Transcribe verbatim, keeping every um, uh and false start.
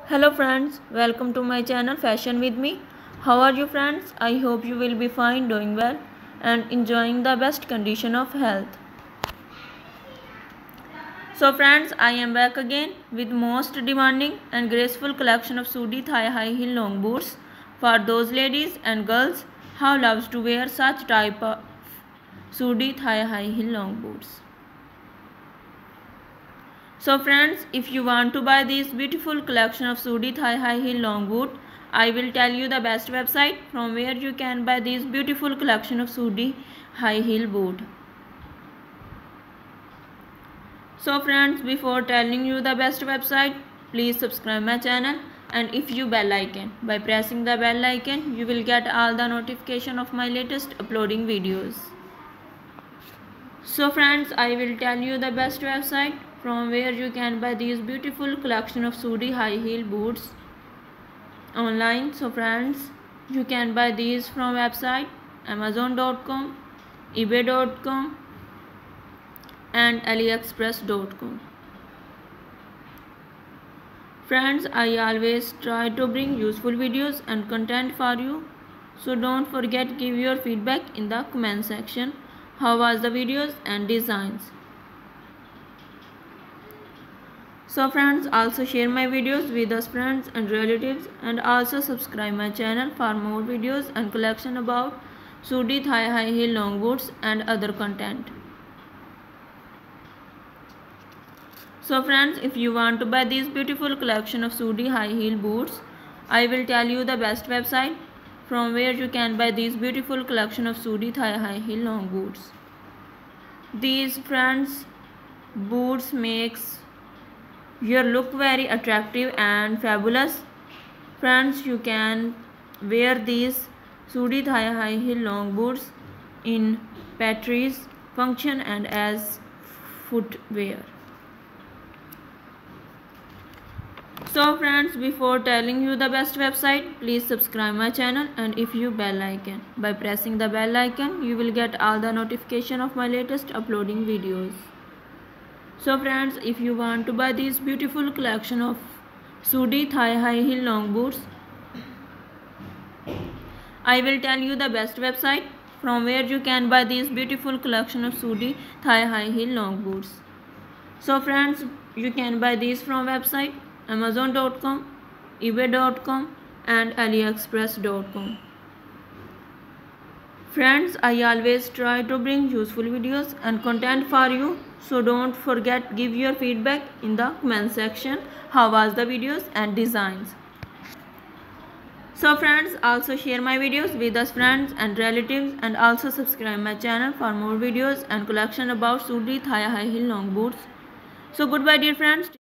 Hello friends, welcome to my channel Fashion with me. How are you friends? I hope you will be fine, doing well and enjoying the best condition of health. So friends, I am back again with most demanding and graceful collection of Sudi thigh high heel long boots for those ladies and girls who loves to wear such type of Sudi thigh high heel long boots. So friends, if you want to buy this beautiful collection of Sudi thigh high heel long boot, I will tell you the best website from where you can buy this beautiful collection of Sudi high heel boot. So friends, before telling you the best website, please subscribe my channel and if you bell icon. By pressing the bell icon, you will get all the notification of my latest uploading videos. So friends, I will tell you the best website from where you can buy these beautiful collection of Sudi high heel boots online. So friends, you can buy these from website amazon dot com, ebay dot com and aliexpress dot com. Friends, I always try to bring useful videos and content for you. So don't forget give your feedback in the comment section. How was the videos and designs? So friends, also share my videos with us friends and relatives and also subscribe my channel for more videos and collection about Sudi thigh high heel long boots and other content. So friends, if you want to buy this beautiful collection of Sudi high heel boots, I will tell you the best website from where you can buy this beautiful collection of Sudi thigh high heel long boots. These friends boots makes your look very attractive and fabulous. Friends, you can wear these Sudi thigh high heel long boots in parties, function and as footwear. So friends, before telling you the best website, please subscribe my channel and if you bell icon. By pressing the bell icon, you will get all the notification of my latest uploading videos. So friends, if you want to buy this beautiful collection of Sudi thigh high heel long boots, I will tell you the best website from where you can buy this beautiful collection of Sudi thigh high heel long boots. So friends, you can buy these from website amazon dot com, ebay dot com and aliexpress dot com. Friends, I always try to bring useful videos and content for you. So don't forget give your feedback in the comment section. How was the videos and designs? So friends, also share my videos with us friends and relatives and also subscribe my channel for more videos and collection about Sudi thigh high heel long boots. So goodbye dear friends.